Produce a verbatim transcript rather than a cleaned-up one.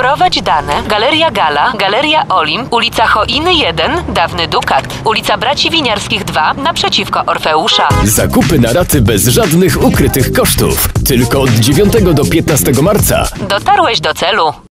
Wprowadź dane. Galeria Gala, Galeria Olimp, ulica Choiny jeden, dawny Dukat, ulica Braci Winiarskich dwa, naprzeciwko Orfeusza. Zakupy na raty bez żadnych ukrytych kosztów. Tylko od dziewiątego do piętnastego marca. Dotarłeś do celu.